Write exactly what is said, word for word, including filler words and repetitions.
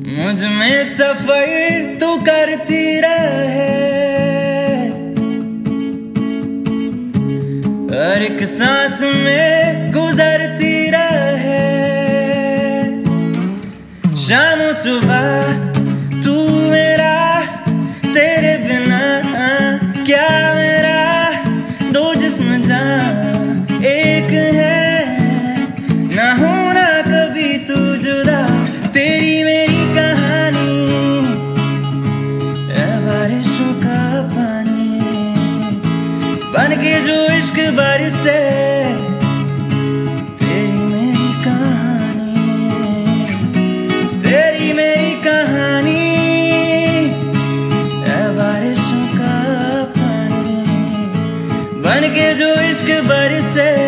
मुझ में सफर तू करती रहे, हर एक सांस में गुजरती रहे। शाम सुबह तू मेरा, तेरे बिना क्या मेरा, दो जिस्म जान एक है, ना होना कभी तू जुदा। तेरी मेरी कहानी है बारिशों का पानी, बन के जो इश्क बरसे। तेरी मेरी कहानी, तेरी मेरी कहानी है बारिशों का पानी, बन के जो इश्क बरसे।